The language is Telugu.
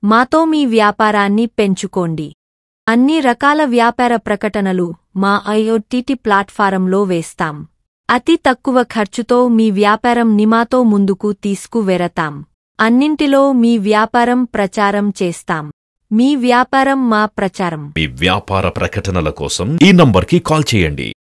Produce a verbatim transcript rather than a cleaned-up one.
మాతో మీ వ్యాపారాన్ని పెంచుకోండి. అన్ని రకాల వ్యాపార ప్రకటనలు మా ఐఓటీటీ ప్లాట్ఫారంలో వేస్తాం. అతి తక్కువ ఖర్చుతో మీ వ్యాపారం నిమాతో ముందుకు తీసుకువెరతాం. అన్నింటిలో మీ వ్యాపారం ప్రచారం చేస్తాం. మీ వ్యాపారం మా ప్రచారం. మీ వ్యాపార ప్రకటనల కోసం ఈ నంబర్కి కాల్ చేయండి.